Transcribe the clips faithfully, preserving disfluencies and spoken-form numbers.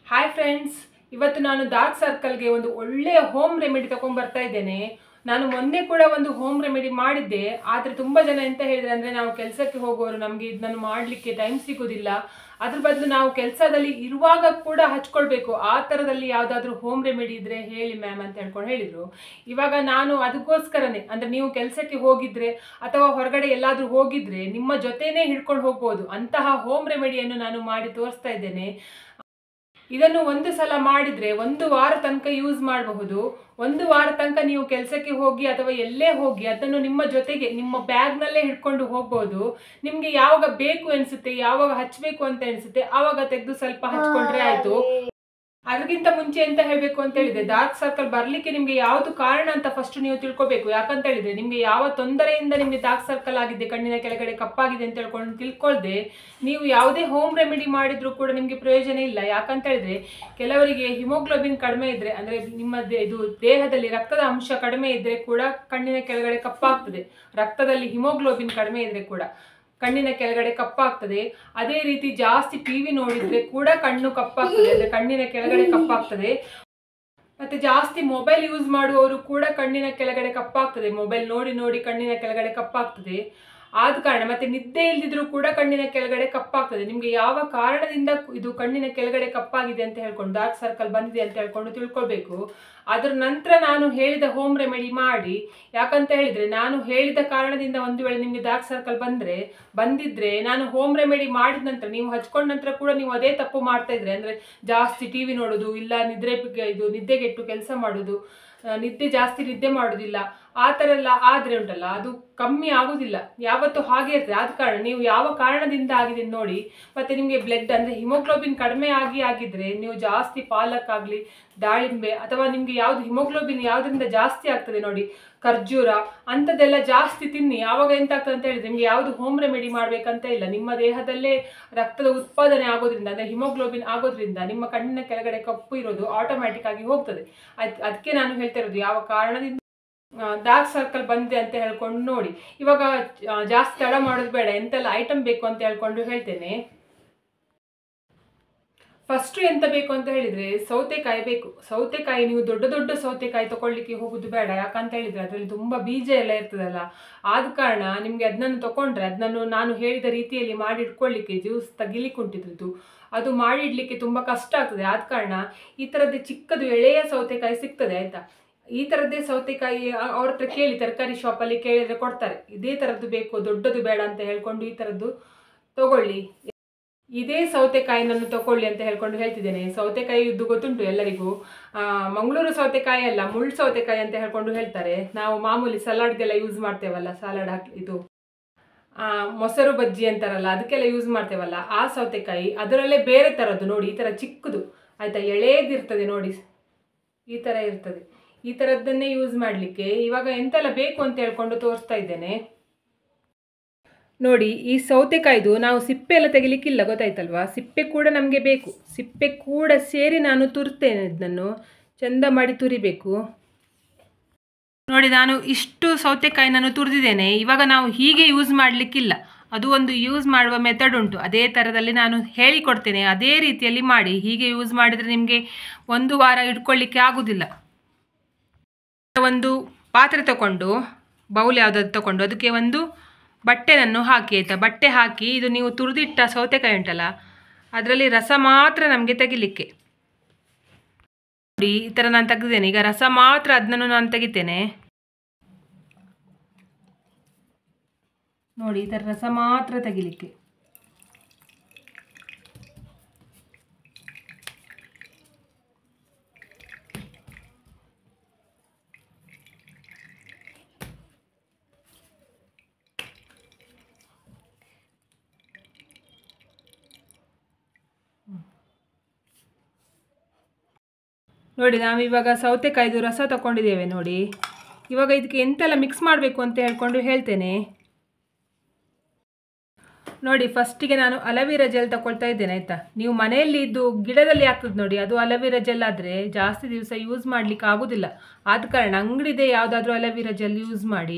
Hi friends, ಇವತ್ತು ನಾನು dark ಸರ್ಕಲ್ಗೆ ಒಂದು ಒಳ್ಳೆಯ ಹೋಮ್ ರೆಮಿಡಿ ತಗೊಂಡು ಬರ್ತಾ ಇದ್ದೇನೆ. ನಾನು ಮೊನ್ನೆ ಕೂಡ ಒಂದು ಹೋಮ್ ರೆಮಿಡಿ ಮಾಡಿದ್ದೆ. ಆದರೆ ತುಂಬ ಜನ ಎಂತ ಹೇಳಿದ್ರೆ ಅಂದರೆ, ನಾವು ಕೆಲಸಕ್ಕೆ ಹೋಗೋರು, ನಮಗೆ ಇದನ್ನು ಮಾಡಲಿಕ್ಕೆ ಟೈಮ್ ಸಿಗೋದಿಲ್ಲ, ಅದ್ರ ಬದಲು ನಾವು ಕೆಲಸದಲ್ಲಿ ಇರುವಾಗ ಕೂಡ ಹಚ್ಕೊಳ್ಬೇಕು, ಆ ಥರದಲ್ಲಿ ಯಾವುದಾದ್ರೂ ಹೋಮ್ ರೆಮಿಡಿ ಇದ್ದರೆ ಹೇಳಿ ಮ್ಯಾಮ್ ಅಂತ ಹೇಳ್ಕೊಂಡು ಹೇಳಿದರು. ಇವಾಗ ನಾನು ಅದಕ್ಕೋಸ್ಕರನೇ, ಅಂದರೆ ನೀವು ಕೆಲಸಕ್ಕೆ ಹೋಗಿದ್ರೆ ಅಥವಾ ಹೊರಗಡೆ ಎಲ್ಲಾದರೂ ಹೋಗಿದ್ರೆ ನಿಮ್ಮ ಜೊತೆನೇ ಹಿಡ್ಕೊಂಡು ಹೋಗ್ಬೋದು ಅಂತಹ ಹೋಮ್ ರೆಮಿಡಿಯನ್ನು ನಾನು ಮಾಡಿ ತೋರಿಸ್ತಾ ಇದ್ದೇನೆ. ಇದನ್ನು ಒಂದು ಸಲ ಮಾಡಿದರೆ ಒಂದು ವಾರ ತನಕ ಯೂಸ್ ಮಾಡಬಹುದು. ಒಂದು ವಾರ ತನಕ ನೀವು ಕೆಲಸಕ್ಕೆ ಹೋಗಿ ಅಥವಾ ಎಲ್ಲೇ ಹೋಗಿ ಅದನ್ನು ನಿಮ್ಮ ಜೊತೆಗೆ ನಿಮ್ಮ ಬ್ಯಾಗ್ನಲ್ಲೇ ಹಿಡ್ಕೊಂಡು ಹೋಗ್ಬೋದು. ನಿಮಗೆ ಯಾವಾಗ ಬೇಕು ಅನಿಸುತ್ತೆ, ಯಾವಾಗ ಹಚ್ಚಬೇಕು ಅಂತ ಅನಿಸುತ್ತೆ ಆವಾಗ ತೆಗೆದು ಸ್ವಲ್ಪ ಹಚ್ಕೊಂಡ್ರೆ ಆಯಿತು. ಅದಕ್ಕಿಂತ ಮುಂಚೆ ಎಂತ ಹೇಳಬೇಕು ಅಂತ ಹೇಳಿದ್ರೆ, ಡಾರ್ಕ್ ಸರ್ಕಲ್ ಬರಲಿಕ್ಕೆ ನಿಮಗೆ ಯಾವುದು ಕಾರಣ ಅಂತ ಫಸ್ಟ್ ನೀವು ತಿಳ್ಕೊಬೇಕು. ಯಾಕಂತ ಹೇಳಿದ್ರೆ, ನಿಮಗೆ ಯಾವ ತೊಂದರೆಯಿಂದ ನಿಮಗೆ ಡಾರ್ಕ್ ಸರ್ಕಲ್ ಆಗಿದೆ, ಕಣ್ಣಿನ ಕೆಳಗಡೆ ಕಪ್ಪಾಗಿದೆ ಅಂತ ಹೇಳ್ಕೊಂಡು ತಿಳ್ಕೊಳ್ದೆ ನೀವು ಯಾವುದೇ ಹೋಮ್ ರೆಮಿಡಿ ಮಾಡಿದ್ರೂ ಕೂಡ ನಿಮಗೆ ಪ್ರಯೋಜನ ಇಲ್ಲ. ಯಾಕಂತ ಹೇಳಿದ್ರೆ, ಕೆಲವರಿಗೆ ಹಿಮೋಗ್ಲೋಬಿನ್ ಕಡಿಮೆ ಇದ್ರೆ, ಅಂದರೆ ನಿಮ್ಮ ಇದು ದೇಹದಲ್ಲಿ ರಕ್ತದ ಅಂಶ ಕಡಿಮೆ ಇದ್ರೆ ಕೂಡ ಕಣ್ಣಿನ ಕೆಳಗಡೆ ಕಪ್ಪಾಗ್ತದೆ. ರಕ್ತದಲ್ಲಿ ಹಿಮೋಗ್ಲೋಬಿನ್ ಕಡಿಮೆ ಇದ್ರೆ ಕೂಡ ಕಣ್ಣಿನ ಕೆಳಗಡೆ ಕಪ್ಪಾಗ್ತದೆ. ಅದೇ ರೀತಿ ಜಾಸ್ತಿ ಟಿವಿ ನೋಡಿದ್ರೆ ಕೂಡ ಕಣ್ಣು ಕಪ್ಪಾಗ್ತದೆ, ಅಂದ್ರೆ ಕಣ್ಣಿನ ಕೆಳಗಡೆ ಕಪ್ಪಾಗ್ತದೆ. ಮತ್ತೆ ಜಾಸ್ತಿ ಮೊಬೈಲ್ ಯೂಸ್ ಮಾಡುವವರು ಕೂಡ ಕಣ್ಣಿನ ಕೆಳಗಡೆ ಕಪ್ಪಾಗ್ತದೆ, ಮೊಬೈಲ್ ನೋಡಿ ನೋಡಿ ಕಣ್ಣಿನ ಕೆಳಗಡೆ ಕಪ್ಪಾಗ್ತದೆ. ಆದ ಕಾರಣ ಮತ್ತೆ ನಿದ್ದೆ ಇಲ್ದಿದ್ರೂ ಕೂಡ ಕಣ್ಣಿನ ಕೆಳಗಡೆ ಕಪ್ಪಾಗ್ತದೆ. ನಿಮಗೆ ಯಾವ ಕಾರಣದಿಂದ ಇದು ಕಣ್ಣಿನ ಕೆಳಗಡೆ ಕಪ್ಪಾಗಿದೆ ಅಂತ ಹೇಳ್ಕೊಂಡು, ಡಾರ್ಕ್ ಸರ್ಕಲ್ ಬಂದಿದೆ ಅಂತ ಹೇಳ್ಕೊಂಡು ತಿಳ್ಕೊಳ್ಬೇಕು. ಅದರ ನಂತರ ನಾನು ಹೇಳಿದ ಹೋಮ್ ರೆಮಿಡಿ ಮಾಡಿ. ಯಾಕಂತ ಹೇಳಿದ್ರೆ, ನಾನು ಹೇಳಿದ ಕಾರಣದಿಂದ ಒಂದು ವೇಳೆ ನಿಮಗೆ ಡಾರ್ಕ್ ಸರ್ಕಲ್ ಬಂದರೆ ಬಂದಿದ್ರೆ ನಾನು ಹೋಮ್ ರೆಮಿಡಿ ಮಾಡಿದ ನಂತರ ನೀವು ಹಚ್ಕೊಂಡ ನಂತರ ಕೂಡ ನೀವು ಅದೇ ತಪ್ಪು ಮಾಡ್ತಾ ಇದ್ರೆ, ಅಂದರೆ ಜಾಸ್ತಿ ಟಿ ವಿ ನೋಡೋದು, ಇಲ್ಲ ನಿದ್ರೆ ಇದು ನಿದ್ದೆಗೆಟ್ಟು ಕೆಲಸ ಮಾಡೋದು, ನಿದ್ದೆ ಜಾಸ್ತಿ ನಿದ್ದೆ ಮಾಡೋದಿಲ್ಲ, ಆ ಥರ ಎಲ್ಲ ಆದರೆ ಉಂಟಲ್ಲ ಅದು ಕಮ್ಮಿ ಆಗೋದಿಲ್ಲ, ಯಾವತ್ತೂ ಹಾಗೆ ಇರ್ತದೆ. ಆದ ಕಾರಣ ನೀವು ಯಾವ ಕಾರಣದಿಂದ ಆಗಿದೆ ನೋಡಿ. ಮತ್ತು ನಿಮಗೆ ಬ್ಲಡ್ ಅಂದರೆ ಹಿಮೋಗ್ಲೋಬಿನ್ ಕಡಿಮೆ ಆಗಿ ಆಗಿದ್ರೆ ನೀವು ಜಾಸ್ತಿ ಪಾಲಕ್ಕಾಗಲಿ, ದಾಳಿಂಬೆ ಅಥವಾ ನಿಮಗೆ ಯಾವುದು ಹಿಮೋಗ್ಲೋಬಿನ್ ಯಾವುದರಿಂದ ಜಾಸ್ತಿ ಆಗ್ತದೆ ನೋಡಿ, ಖರ್ಜೂರ ಅಂಥದ್ದೆಲ್ಲ ಜಾಸ್ತಿ ತಿನ್ನಿ. ಆವಾಗ ಎಂತ ಆಗ್ತದೆ ಅಂತ ಹೇಳಿದ್ರೆ, ನಿಮಗೆ ಯಾವುದು ಹೋಮ್ ರೆಮಿಡಿ ಮಾಡಬೇಕಂತ ಇಲ್ಲ, ನಿಮ್ಮ ದೇಹದಲ್ಲೇ ರಕ್ತದ ಉತ್ಪಾದನೆ ಆಗೋದ್ರಿಂದ, ಅಂದರೆ ಹಿಮೋಗ್ಲೋಬಿನ್ ಆಗೋದ್ರಿಂದ ನಿಮ್ಮ ಕಣ್ಣಿನ ಕೆಳಗಡೆ ಕಪ್ಪು ಇರೋದು ಆಟೋಮ್ಯಾಟಿಕ್ ಆಗಿ ಹೋಗ್ತದೆ. ಅದು ಅದಕ್ಕೆ ನಾನು ಹೇಳ್ತಾ ಇರೋದು, ಯಾವ ಕಾರಣದಿಂದ ಡಾರ್ಕ್ ಸರ್ಕಲ್ ಬಂದಿದೆ ಅಂತ ಹೇಳ್ಕೊಂಡು ನೋಡಿ. ಇವಾಗ ಜಾಸ್ತಿ ತಡ ಮಾಡೋದು ಬೇಡ, ಎಂತೆಲ್ಲ ಐಟಮ್ ಬೇಕು ಅಂತ ಹೇಳ್ಕೊಂಡು ಹೇಳ್ತೇನೆ. ಫಸ್ಟು ಎಂತ ಬೇಕು ಅಂತ ಹೇಳಿದರೆ, ಸೌತೆಕಾಯಿ ಬೇಕು. ಸೌತೆಕಾಯಿ ನೀವು ದೊಡ್ಡ ದೊಡ್ಡ ಸೌತೆಕಾಯಿ ತೊಗೊಳ್ಲಿಕ್ಕೆ ಹೋಗೋದು ಬೇಡ. ಯಾಕಂತ ಹೇಳಿದರೆ ಅದರಲ್ಲಿ ತುಂಬ ಬೀಜ ಎಲ್ಲ ಇರ್ತದಲ್ಲ, ಆದ ಕಾರಣ ನಿಮಗೆ ಅದನ್ನು ತೊಗೊಂಡ್ರೆ ಅದನ್ನು ನಾನು ಹೇಳಿದ ರೀತಿಯಲ್ಲಿ ಮಾಡಿ ಇಟ್ಕೊಳ್ಳಿಕ್ಕೆ, ಜ್ಯೂಸ್ ತೆಗಿಲಿಕ್ಕೆ ಉಂಟಿದ್ರದ್ದು ಅದು ಮಾಡಿಡಲಿಕ್ಕೆ ತುಂಬ ಕಷ್ಟ ಆಗ್ತದೆ. ಆದ ಕಾರಣ ಈ ಥರದ್ದೇ ಚಿಕ್ಕದು ಎಳೆಯ ಸೌತೆಕಾಯಿ ಸಿಗ್ತದೆ ಆಯಿತಾ. ಈ ಥರದ್ದೇ ಸೌತೆಕಾಯಿ ಅವ್ರ ಹತ್ರ ಕೇಳಿ, ತರಕಾರಿ ಶಾಪಲ್ಲಿ ಕೇಳಿದರೆ ಕೊಡ್ತಾರೆ. ಇದೇ ಥರದ್ದು ಬೇಕು, ದೊಡ್ಡದು ಬೇಡ ಅಂತ ಹೇಳ್ಕೊಂಡು ಈ ಥರದ್ದು ತಗೊಳ್ಳಿ, ಇದೇ ಸೌತೆಕಾಯಿ ನಾನು ತಗೊಳ್ಳಿ ಅಂತ ಹೇಳ್ಕೊಂಡು ಹೇಳ್ತಿದ್ದೇನೆ. ಸೌತೆಕಾಯಿ ಇದು ಗೊತ್ತುಂಟು ಎಲ್ಲರಿಗೂ, ಮಂಗಳೂರು ಸೌತೆಕಾಯಿ ಅಲ್ಲ, ಮುಳ್ಳು ಸೌತೆಕಾಯಿ ಅಂತ ಹೇಳ್ಕೊಂಡು ಹೇಳ್ತಾರೆ. ನಾವು ಮಾಮೂಲಿ ಸಲಾಡ್ಗೆಲ್ಲ ಯೂಸ್ ಮಾಡ್ತೇವಲ್ಲ, ಸಲಾಡ್ ಹಾಕಿ ಇದು ಮೊಸರು ಬಜ್ಜಿ ಅಂತಾರಲ್ಲ ಅದಕ್ಕೆಲ್ಲ ಯೂಸ್ ಮಾಡ್ತೇವಲ್ಲ, ಆ ಸೌತೆಕಾಯಿ ಅದರಲ್ಲೇ ಬೇರೆ ಥರದ್ದು ನೋಡಿ, ಈ ಥರ ಚಿಕ್ಕದು ಆಯಿತಾ, ಎಳೆದಿರ್ತದೆ ನೋಡಿ, ಈ ಥರ ಇರ್ತದೆ. ಈ ಥರದ್ದನ್ನೇ ಯೂಸ್ ಮಾಡಲಿಕ್ಕೆ ಇವಾಗ ಎಂತೆಲ್ಲ ಬೇಕು ಅಂತ ಹೇಳ್ಕೊಂಡು ತೋರಿಸ್ತಾ ಇದ್ದೇನೆ ನೋಡಿ. ಈ ಸೌತೆಕಾಯ್ದು ನಾವು ಸಿಪ್ಪೆ ಎಲ್ಲ ತೆಗಿಲಿಕ್ಕಿಲ್ಲ, ಗೊತ್ತಾಯ್ತಲ್ವಾ. ಸಿಪ್ಪೆ ಕೂಡ ನಮಗೆ ಬೇಕು, ಸಿಪ್ಪೆ ಕೂಡ ಸೇರಿ ನಾನು ತುರ್ತೇನೆ. ಇದನ್ನು ಚೆಂದ ಮಾಡಿ ತುರಿಬೇಕು ನೋಡಿ. ನಾನು ಇಷ್ಟು ಸೌತೆಕಾಯಿ ನಾನು ತುರಿದಿದ್ದೇನೆ. ಇವಾಗ ನಾವು ಹೀಗೆ ಯೂಸ್ ಮಾಡಲಿಕ್ಕಿಲ್ಲ, ಅದು ಒಂದು ಯೂಸ್ ಮಾಡುವ ಮೆಥಡ್ ಉಂಟು, ಅದೇ ಥರದಲ್ಲಿ ನಾನು ಹೇಳಿಕೊಡ್ತೇನೆ. ಅದೇ ರೀತಿಯಲ್ಲಿ ಮಾಡಿ. ಹೀಗೆ ಯೂಸ್ ಮಾಡಿದರೆ ನಿಮಗೆ ಒಂದು ವಾರ ಇಟ್ಕೊಳ್ಳಿಕ್ಕೆ ಆಗೋದಿಲ್ಲ. ಒಂದು ಪಾತ್ರೆ ತಗೊಂಡು, ಬೌಲ್ ಯಾವುದಾದ್ರು ತಗೊಂಡು ಅದಕ್ಕೆ ಒಂದು ಬಟ್ಟೆನನ್ನು ಹಾಕಿ ಆಯಿತಾ. ಬಟ್ಟೆ ಹಾಕಿ ಇದು ನೀವು ತುರಿದಿಟ್ಟ ಸೌತೆಕಾಯಿ ಉಂಟಲ್ಲ ಅದರಲ್ಲಿ ರಸ ಮಾತ್ರ ನಮಗೆ ತೆಗಿಲಿಕ್ಕೆ ನೋಡಿ. ಈ ಥರ ನಾನು ತೆಗೆದಿದ್ದೇನೆ. ಈಗ ರಸ ಮಾತ್ರ ಅದನ್ನು ನಾನು ತೆಗಿತೇನೆ ನೋಡಿ, ಈ ಥರ ರಸ ಮಾತ್ರ ತೆಗಿಲಿಕ್ಕೆ. ನೋಡಿ, ನಾವಿವಾಗ ಸೌತೆಕಾಯ್ದು ರಸ ತಗೊಂಡಿದ್ದೇವೆ ನೋಡಿ. ಇವಾಗ ಇದಕ್ಕೆ ಎಂತೆಲ್ಲ ಮಿಕ್ಸ್ ಮಾಡಬೇಕು ಅಂತ ಹೇಳ್ಕೊಂಡು ಹೇಳ್ತೇನೆ ನೋಡಿ. ಫಸ್ಟಿಗೆ ನಾನು ಅಲವೀರಾ ಜೆಲ್ ತಗೊಳ್ತಾ ಇದ್ದೇನೆ ಆಯಿತಾ. ನೀವು ಮನೆಯಲ್ಲಿ ಇದು ಗಿಡದಲ್ಲಿ ಆಗ್ತದೆ ನೋಡಿ, ಅದು ಅಲವೀರಾ ಜೆಲ್ ಆದರೆ ಜಾಸ್ತಿ ದಿವಸ ಯೂಸ್ ಮಾಡಲಿಕ್ಕೆ ಆಗೋದಿಲ್ಲ. ಆದ ಕಾರಣ ಅಂಗಡಿದೆ ಯಾವುದಾದ್ರೂ ಅಲವೀರಾ ಜೆಲ್ ಯೂಸ್ ಮಾಡಿ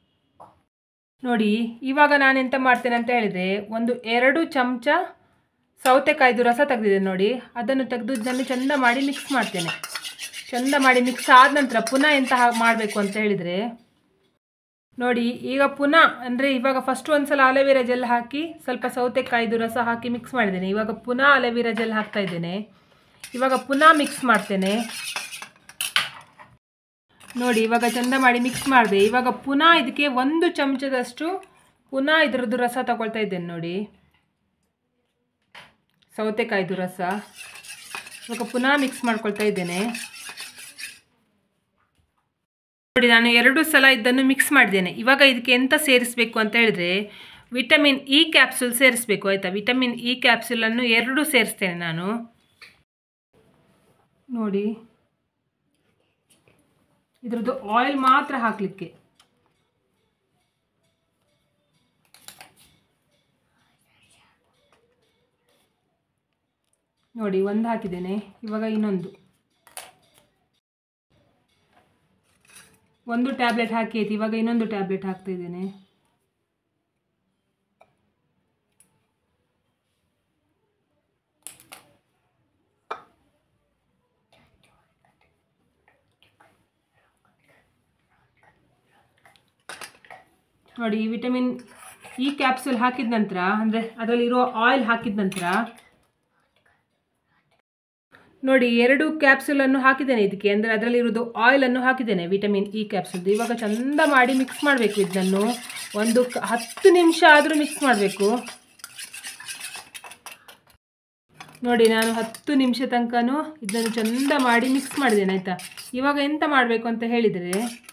ನೋಡಿ. ಇವಾಗ ನಾನು ಎಂತ ಮಾಡ್ತೇನೆ ಅಂತ ಹೇಳಿದರೆ, ಒಂದು ಎರಡು ಚಮಚ ಸೌತೆಕಾಯ್ದು ರಸ ತೆಗೆದಿದೆ ನೋಡಿ, ಅದನ್ನು ತೆಗೆದು ಇದನ್ನು ಚೆಂದ ಮಾಡಿ ಮಿಕ್ಸ್ ಮಾಡ್ತೇನೆ. ಚೆಂದ ಮಾಡಿ ಮಿಕ್ಸ್ ಆದ ನಂತರ ಪುನಃ ಎಂತ ಮಾಡಬೇಕು ಅಂತ ಹೇಳಿದರೆ ನೋಡಿ, ಈಗ ಪುನಃ ಅಂದರೆ ಇವಾಗ ಫಸ್ಟ್ ಒಂದು ಸಲ ಅಲೋವೆರಾ ಜೆಲ್ ಹಾಕಿ ಸ್ವಲ್ಪ ಸೌತೆಕಾಯ್ದು ರಸ ಹಾಕಿ ಮಿಕ್ಸ್ ಮಾಡಿದ್ದೇನೆ. ಇವಾಗ ಪುನಃ ಅಲೋವೆರಾ ಜೆಲ್ ಹಾಕ್ತಾ ಇದ್ದೇನೆ. ಇವಾಗ ಪುನಃ ಮಿಕ್ಸ್ ಮಾಡ್ತೇನೆ ನೋಡಿ. ಇವಾಗ ಚೆಂದ ಮಾಡಿ ಮಿಕ್ಸ್ ಮಾಡಿದೆ. ಇವಾಗ ಪುನಃ ಇದಕ್ಕೆ ಒಂದು ಚಮಚದಷ್ಟು ಪುನಃ ಇದರದ್ದು ರಸ ತಗೊಳ್ತಾ ಇದ್ದೇನೆ ನೋಡಿ, ಸೌತೆಕಾಯ್ದು ರಸ. ಇವಾಗ ಪುನಃ ಮಿಕ್ಸ್ ಮಾಡ್ಕೊಳ್ತಾ ಇದ್ದೇನೆ ನೋಡಿ. ನಾನು ಎರಡು ಸಲ ಇದನ್ನು ಮಿಕ್ಸ್ ಮಾಡಿದ್ದೇನೆ. ಇವಾಗ ಇದಕ್ಕೆ ಎಂತ ಸೇರಿಸಬೇಕು ಅಂತ ಹೇಳಿದ್ರೆ ವಿಟಮಿನ್ ಇ ಕ್ಯಾಪ್ಸೂಲ್ ಸೇರಿಸಬೇಕು ಆಯಿತಾ. ವಿಟಮಿನ್ ಇ ಕ್ಯಾಪ್ಸೂಲನ್ನು ಎರಡು ಸೇರಿಸ್ತೇನೆ ನಾನು ನೋಡಿ. ಇದರದ್ದು ಆಯಿಲ್ ಮಾತ್ರ ಹಾಕಲಿಕ್ಕೆ ನೋಡಿ, ಒಂದು ಹಾಕಿದ್ದೇನೆ. ಇವಾಗ ಇನ್ನೊಂದು ಒಂದು ಟ್ಯಾಬ್ಲೆಟ್ ಹಾಕಿ ಆಯ್ತು. ಇವಾಗ ಇನ್ನೊಂದು ಟ್ಯಾಬ್ಲೆಟ್ ಹಾಕ್ತಾ ಇದ್ದೇನೆ. ನೋಡಿ, ಈ ವಿಟಮಿನ್ ಇ ಕ್ಯಾಪ್ಸೂಲ್ ಹಾಕಿದ ನಂತರ ಅಂದರೆ ಅದರಲ್ಲಿರೋ ಆಯಿಲ್ ಹಾಕಿದ ನಂತರ ನೋಡಿ, ಎರಡು ಕ್ಯಾಪ್ಸೂಲನ್ನು ಹಾಕಿದ್ದೇನೆ ಇದಕ್ಕೆ, ಅಂದರೆ ಅದರಲ್ಲಿರೋದು ಆಯಿಲನ್ನು ಹಾಕಿದ್ದೇನೆ ವಿಟಮಿನ್ ಇ ಕ್ಯಾಪ್ಸೂಲ್ದು. ಇವಾಗ ಚೆಂದ ಮಾಡಿ ಮಿಕ್ಸ್ ಮಾಡಬೇಕು. ಇದನ್ನು ಒಂದು ಹತ್ತು ನಿಮಿಷ ಆದರೂ ಮಿಕ್ಸ್ ಮಾಡಬೇಕು ನೋಡಿ. ನಾನು ಹತ್ತು ನಿಮಿಷ ತನಕನೂ ಇದನ್ನು ಚೆಂದ ಮಾಡಿ ಮಿಕ್ಸ್ ಮಾಡಿದ್ದೇನೆ ಆಯಿತಾ. ಇವಾಗ ಎಂತ ಮಾಡಬೇಕು ಅಂತ ಹೇಳಿದರೆ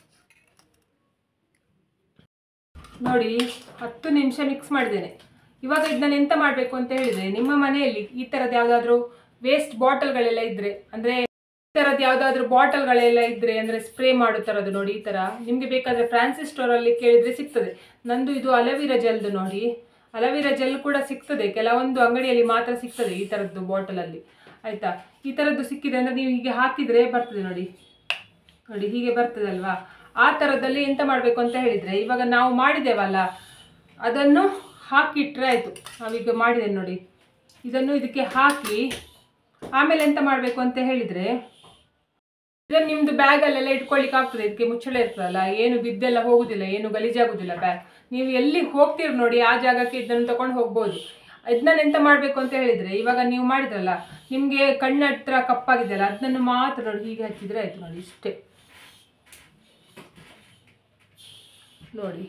ನೋಡಿ, ಹತ್ತು ನಿಮಿಷ ಮಿಕ್ಸ್ ಮಾಡಿದ್ದೇನೆ. ಇವಾಗ ಇದನ್ನು ಎಂತ ಮಾಡಬೇಕು ಅಂತ ಹೇಳಿದರೆ, ನಿಮ್ಮ ಮನೆಯಲ್ಲಿ ಈ ಥರದ್ದು ಯಾವುದಾದ್ರೂ ವೇಸ್ಟ್ ಬಾಟಲ್ಗಳೆಲ್ಲ ಇದ್ದರೆ, ಅಂದರೆ ಈ ಥರದ್ದು ಯಾವುದಾದ್ರೂ ಬಾಟಲ್ಗಳೆಲ್ಲ ಇದ್ದರೆ, ಅಂದರೆ ಸ್ಪ್ರೇ ಮಾಡೋ ಥರದ್ದು ನೋಡಿ, ಈ ಥರ ನಿಮಗೆ ಬೇಕಾದರೆ ಫ್ಯಾನ್ಸಿ ಸ್ಟೋರಲ್ಲಿ ಕೇಳಿದರೆ ಸಿಗ್ತದೆ. ನಂದು ಇದು ಅಲೋವೆರಾ ಜೆಲ್ದು ನೋಡಿ, ಅಲೋವೆರಾ ಜೆಲ್ ಕೂಡ ಸಿಗ್ತದೆ, ಕೆಲವೊಂದು ಅಂಗಡಿಯಲ್ಲಿ ಮಾತ್ರ ಸಿಗ್ತದೆ ಈ ಥರದ್ದು ಬಾಟಲಲ್ಲಿ ಆಯಿತಾ. ಈ ಥರದ್ದು ಸಿಕ್ಕಿದೆ ಅಂದರೆ ನೀವು ಹೀಗೆ ಹಾಕಿದರೆ ಬರ್ತದೆ ನೋಡಿ, ನೋಡಿ ಹೀಗೆ ಬರ್ತದೆ ಅಲ್ವಾ. ಆ ಥರದಲ್ಲಿ ಎಂತ ಮಾಡಬೇಕು ಅಂತ ಹೇಳಿದರೆ, ಇವಾಗ ನಾವು ಮಾಡಿದ್ದೇವಲ್ಲ ಅದನ್ನು ಹಾಕಿಟ್ರೆ ಆಯಿತು. ನಾವೀಗ ಮಾಡಿದ್ದೇನೆ ನೋಡಿ, ಇದನ್ನು ಇದಕ್ಕೆ ಹಾಕಿ ಆಮೇಲೆ ಎಂತ ಮಾಡಬೇಕು ಅಂತ ಹೇಳಿದರೆ, ಇದನ್ನು ನಿಮ್ಮದು ಬ್ಯಾಗಲ್ಲೆಲ್ಲ ಇಟ್ಕೊಳ್ಳಿಕ್ಕೆ ಆಗ್ತದೆ. ಇದಕ್ಕೆ ಮುಚ್ಚಳ ಇರ್ತದಲ್ಲ, ಏನು ಬಿದ್ದೆಲ್ಲ ಹೋಗುದಿಲ್ಲ, ಏನು ಗಲೀಜಾಗುದಿಲ್ಲ ಬ್ಯಾಗ್. ನೀವು ಎಲ್ಲಿ ಹೋಗ್ತೀರಿ ನೋಡಿ ಆ ಜಾಗಕ್ಕೆ ಇದನ್ನು ತಗೊಂಡು ಹೋಗ್ಬೋದು. ಇದನ್ನ ಎಂತ ಮಾಡಬೇಕು ಅಂತ ಹೇಳಿದರೆ, ಇವಾಗ ನೀವು ಮಾಡಿದ್ರಲ್ಲ ನಿಮಗೆ ಕಣ್ಣ ಹತ್ರ ಕಪ್ಪಾಗಿದೆಯಲ್ಲ ಅದನ್ನು ಮಾತ್ರ ನೋಡಿ ಹೀಗೆ ಹಚ್ಚಿದರೆ ಆಯಿತು ನೋಡಿ, ಇಷ್ಟೇ ನೋಡಿ.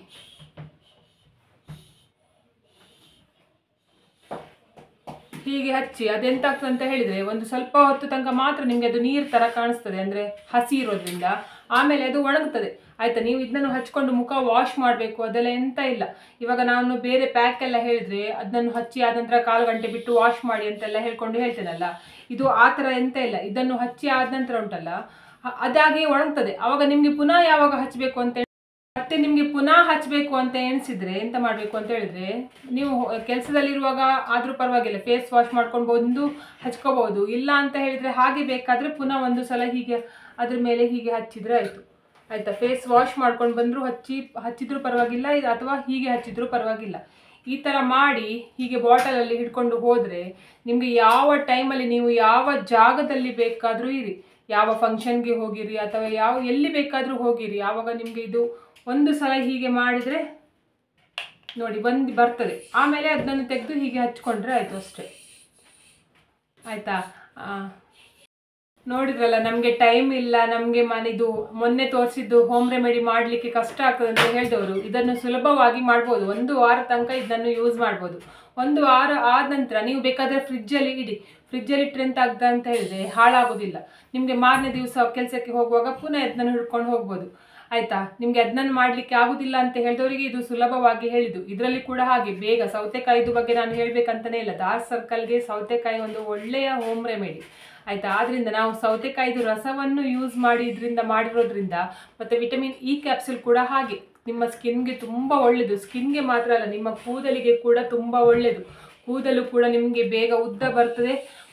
ಹೀಗೆ ಹಚ್ಚಿ ಅದೆಂತಾಗ್ತದೆ ಅಂತ ಹೇಳಿದರೆ, ಒಂದು ಸ್ವಲ್ಪ ಹೊತ್ತು ತನಕ ಮಾತ್ರ ನಿಮಗೆ ಅದು ನೀರು ಥರ ಕಾಣಿಸ್ತದೆ, ಅಂದರೆ ಹಸಿ ಇರೋದ್ರಿಂದ. ಆಮೇಲೆ ಅದು ಒಣಗ್ತದೆ ಆಯಿತಾ. ನೀವು ಇದನ್ನು ಹಚ್ಕೊಂಡು ಮುಖ ವಾಶ್ ಮಾಡಬೇಕು ಅದೆಲ್ಲ ಎಂತ ಇಲ್ಲ. ಇವಾಗ ನಾನು ಬೇರೆ ಪ್ಯಾಕ್ ಎಲ್ಲ ಹೇಳಿದರೆ ಅದನ್ನು ಹಚ್ಚಿ ಆದ ನಂತರ ಕಾಲು ಗಂಟೆ ಬಿಟ್ಟು ವಾಶ್ ಮಾಡಿ ಅಂತೆಲ್ಲ ಹೇಳ್ಕೊಂಡು ಹೇಳ್ತೇನಲ್ಲ, ಇದು ಆ ಥರ ಎಂತ ಇಲ್ಲ. ಇದನ್ನು ಹಚ್ಚಿ ಆದ ನಂತರ ಉಂಟಲ್ಲ ಅದಾಗಿ ಒಣಗ್ತದೆ. ಆವಾಗ ನಿಮಗೆ ಪುನಃ ಯಾವಾಗ ಹಚ್ಚಬೇಕು ಅಂತ ಮತ್ತೆ ನಿಮಗೆ ಪುನಃ ಹಚ್ಚಬೇಕು ಅಂತ ಎಣಿಸಿದರೆ ಎಂತ ಮಾಡಬೇಕು ಅಂತ ಹೇಳಿದರೆ, ನೀವು ಕೆಲಸದಲ್ಲಿರುವಾಗ ಆದರೂ ಪರವಾಗಿಲ್ಲ ಫೇಸ್ ವಾಶ್ ಮಾಡ್ಕೊಂಡು ಬಂದು ಹಚ್ಕೋಬೋದು. ಇಲ್ಲ ಅಂತ ಹೇಳಿದರೆ ಹಾಗೆ ಬೇಕಾದರೆ ಪುನಃ ಒಂದು ಸಲ ಹೀಗೆ ಅದ್ರ ಮೇಲೆ ಹೀಗೆ ಹಚ್ಚಿದರೆ ಆಯಿತು ಆಯಿತಾ. ಫೇಸ್ ವಾಶ್ ಮಾಡ್ಕೊಂಡು ಬಂದರೂ ಹಚ್ಚಿ ಹಚ್ಚಿದ್ರೂ ಪರವಾಗಿಲ್ಲ, ಇದು ಅಥವಾ ಹೀಗೆ ಹಚ್ಚಿದ್ರೂ ಪರವಾಗಿಲ್ಲ. ಈ ಥರ ಮಾಡಿ ಹೀಗೆ ಬಾಟಲಲ್ಲಿ ಹಿಡ್ಕೊಂಡು ಹೋದರೆ ನಿಮಗೆ ಯಾವ ಟೈಮಲ್ಲಿ ನೀವು ಯಾವ ಜಾಗದಲ್ಲಿ ಬೇಕಾದರೂ ಇರಿ, ಯಾವ ಫಂಕ್ಷನ್ಗೆ ಹೋಗಿರಿ ಅಥವಾ ಯಾವ ಎಲ್ಲಿ ಬೇಕಾದರೂ ಹೋಗಿರಿ, ಆವಾಗ ನಿಮಗೆ ಇದು ಒಂದು ಸಲ ಹೀಗೆ ಮಾಡಿದರೆ ನೋಡಿ ಬಂದು ಬರ್ತದೆ. ಆಮೇಲೆ ಅದನ್ನು ತೆಗೆದು ಹೀಗೆ ಹಚ್ಕೊಂಡ್ರೆ ಆಯಿತು ಅಷ್ಟೇ ಆಯಿತಾ. ನೋಡಿದ್ರಲ್ಲ, ನಮಗೆ ಟೈಮ್ ಇಲ್ಲ, ನಮಗೆ ಮನೆದು ಮೊನ್ನೆ ತೋರಿಸಿದ್ದು ಹೋಮ್ ರೆಮಿಡಿ ಮಾಡಲಿಕ್ಕೆ ಕಷ್ಟ ಆಗ್ತದೆ ಅಂತ ಹೇಳಿದವರು ಇದನ್ನು ಸುಲಭವಾಗಿ ಮಾಡ್ಬೋದು. ಒಂದು ವಾರ ತನಕ ಇದನ್ನು ಯೂಸ್ ಮಾಡ್ಬೋದು. ಒಂದು ವಾರ ಆದ ನಂತರ ನೀವು ಬೇಕಾದರೆ ಫ್ರಿಜ್ಜಲ್ಲಿ ಇಡಿ. ಫ್ರಿಜ್ಜಲ್ಲಿ ಇಟ್ಟರೆ ಎಂತ ಆಗ್ತದೆ ಅಂತ ಹೇಳಿದರೆ ಹಾಳಾಗೋದಿಲ್ಲ. ನಿಮಗೆ ಮಾರನೇ ದಿವಸ ಕೆಲಸಕ್ಕೆ ಹೋಗುವಾಗ ಪುನಃ ಅದನ್ನು ಹಿಡ್ಕೊಂಡು ಹೋಗ್ಬೋದು ಆಯಿತಾ. ನಿಮಗೆ ಅದನ್ನು ಮಾಡಲಿಕ್ಕೆ ಆಗೋದಿಲ್ಲ ಅಂತ ಹೇಳಿದವರಿಗೆ ಇದು ಸುಲಭವಾಗಿ ಹೇಳಿದ್ದು. ಇದರಲ್ಲಿ ಕೂಡ ಹಾಗೆ ಬೇಗ ಸೌತೆಕಾಯಿದು ಬಗ್ಗೆ ನಾನು ಹೇಳಬೇಕಂತಲೇ ಇಲ್ಲ. ಡಾರ್ಕ್ ಸರ್ಕಲ್ಗೆ ಸೌತೆಕಾಯಿ ಒಂದು ಒಳ್ಳೆಯ ಹೋಮ್ ರೆಮಿಡಿ ಆಯಿತಾ. ಆದ್ದರಿಂದ ನಾವು ಸೌತೆಕಾಯಿದು ರಸವನ್ನು ಯೂಸ್ ಮಾಡಿ ಇದರಿಂದ ಮಾಡಿರೋದ್ರಿಂದ, ಮತ್ತು ವಿಟಮಿನ್ ಇ ಕ್ಯಾಪ್ಸೂಲ್ ಕೂಡ ಹಾಗೆ ನಿಮ್ಮ ಸ್ಕಿನ್ಗೆ ತುಂಬ ಒಳ್ಳೆಯದು. ಸ್ಕಿನ್ಗೆ ಮಾತ್ರ ಅಲ್ಲ, ನಿಮ್ಮ ಕೂದಲಿಗೆ ಕೂಡ ತುಂಬ ಒಳ್ಳೆಯದು. ಕೂದಲು ಕೂಡ ನಿಮಗೆ ಬೇಗ ಉದ್ದ ಬರ್ತದೆ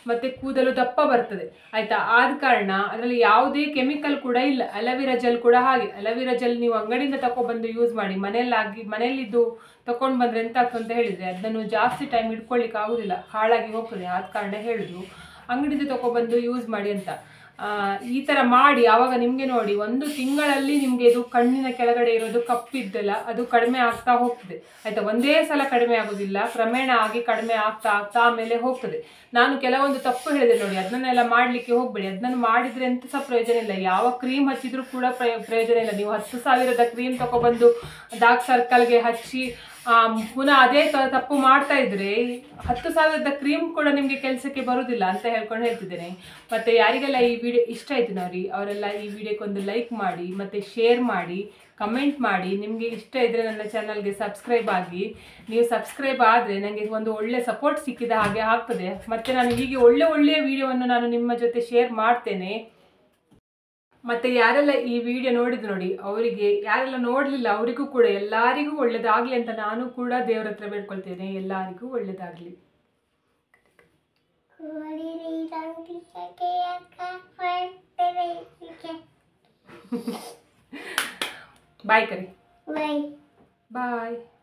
ಮತ್ತು ಕೂದಲು ದಪ್ಪ ಬರ್ತದೆ ಆಯಿತಾ. ಆದ ಕಾರಣ ಅದರಲ್ಲಿ ಯಾವುದೇ ಕೆಮಿಕಲ್ ಕೂಡ ಇಲ್ಲ. ಅಲೋವೆರಾ ಜೆಲ್ ಕೂಡ ಹಾಗೆ, ಅಲೋವೆರಾ ಜೆಲ್ ನೀವು ಅಂಗಡಿಯಿಂದ ತಗೊಬಂದು ಯೂಸ್ ಮಾಡಿ, ಮನೆಯಲ್ಲಾಗಿ ಮನೆಯಲ್ಲಿದ್ದು ತಗೊಂಡು ಬಂದರೆ ಎಂತ ಆಗ್ತದೆ ಅಂತ ಹೇಳಿದರೆ ಅದನ್ನು ಜಾಸ್ತಿ ಟೈಮ್ ಇಟ್ಕೊಳ್ಳಿಕ್ಕೆ ಆಗೋದಿಲ್ಲ, ಹಾಳಾಗಿ ಹೋಗ್ತದೆ. ಆದ ಕಾರಣ ಹೇಳೋದು ಅಂಗಡಿಯಿಂದ ತಗೊಬಂದು ಯೂಸ್ ಮಾಡಿ ಅಂತ. ಈ ಥರ ಮಾಡಿ ಆವಾಗ ನಿಮಗೆ ನೋಡಿ ಒಂದು ತಿಂಗಳಲ್ಲಿ ನಿಮಗೆ ಇದು ಕಣ್ಣಿನ ಕೆಳಗಡೆ ಇರೋದು ಕಪ್ಪಿದ್ದೆಲ್ಲ ಅದು ಕಡಿಮೆ ಆಗ್ತಾ ಹೋಗ್ತದೆ ಆಯಿತಾ. ಒಂದೇ ಸಲ ಕಡಿಮೆ ಆಗೋದಿಲ್ಲ, ಕ್ರಮೇಣ ಆಗಿ ಕಡಿಮೆ ಆಗ್ತಾ ಆಗ್ತಾ ಆಮೇಲೆ ಹೋಗ್ತದೆ. ನಾನು ಕೆಲವೊಂದು ತಪ್ಪು ಹೇಳಿದೆ ನೋಡಿ, ಅದನ್ನೆಲ್ಲ ಮಾಡಲಿಕ್ಕೆ ಹೋಗಬೇಡಿ. ಅದನ್ನು ಮಾಡಿದರೆ ಎಂತ ಸಹ ಪ್ರಯೋಜನ ಇಲ್ಲ. ಯಾವ ಕ್ರೀಮ್ ಹಚ್ಚಿದ್ರೂ ಕೂಡ ಪ್ರಯೋಜನ ಇಲ್ಲ. ನೀವು ಹತ್ತು ಸಾವಿರದ ಕ್ರೀಮ್ ತಗೊಬಂದು ಡಾರ್ಕ್ ಸರ್ಕಲ್ಗೆ ಹಚ್ಚಿ ಪುನಃ ಅದೇ ತಪ್ಪು ಮಾಡ್ತಾ ಇದ್ರೆ ಹತ್ತು ಸಾವಿರದ ಕ್ರೀಮ್ ಕೂಡ ನಿಮಗೆ ಕೆಲಸಕ್ಕೆ ಬರೋದಿಲ್ಲ ಅಂತ ಹೇಳ್ಕೊಂಡು ಹೇಳ್ತಿದ್ದೇನೆ. ಮತ್ತು ಯಾರಿಗೆಲ್ಲ ಈ ವಿಡಿಯೋ ಇಷ್ಟ ಆಯಿತು ನೋಡಿ ಅವರೆಲ್ಲ ಈ ವಿಡಿಯೋಕ್ಕೊಂದು ಲೈಕ್ ಮಾಡಿ ಮತ್ತು ಶೇರ್ ಮಾಡಿ, ಕಮೆಂಟ್ ಮಾಡಿ. ನಿಮಗೆ ಇಷ್ಟ ಇದ್ದರೆ ನನ್ನ ಚಾನಲ್ಗೆ ಸಬ್ಸ್ಕ್ರೈಬ್ ಆಗಿ. ನೀವು ಸಬ್ಸ್ಕ್ರೈಬ್ ಆದರೆ ನನಗೆ ಒಂದು ಒಳ್ಳೆ ಸಪೋರ್ಟ್ ಸಿಕ್ಕಿದ ಹಾಗೆ ಆಗ್ತದೆ. ಮತ್ತು ನಾನು ಹೀಗೆ ಒಳ್ಳೆ ಒಳ್ಳೆಯ ವಿಡಿಯೋವನ್ನು ನಾನು ನಿಮ್ಮ ಜೊತೆ ಶೇರ್ ಮಾಡ್ತೇನೆ. ಮತ್ತು ಯಾರೆಲ್ಲ ಈ ವಿಡಿಯೋ ನೋಡಿದ್ರು ನೋಡಿ ಅವರಿಗೆ, ಯಾರೆಲ್ಲ ನೋಡಲಿಲ್ಲ ಅವರಿಗೂ ಕೂಡ ಎಲ್ಲರಿಗೂ ಒಳ್ಳೆಯದಾಗಲಿ ಅಂತ ನಾನು ಕೂಡ ದೇವರ ಹತ್ರ ಬೇಡ್ಕೊಳ್ತೇನೆ. ಎಲ್ಲರಿಗೂ ಒಳ್ಳೆಯದಾಗಲಿ. ಬಾಯ್ ಕರಿ. ಬಾಯ್ ಬಾಯ್.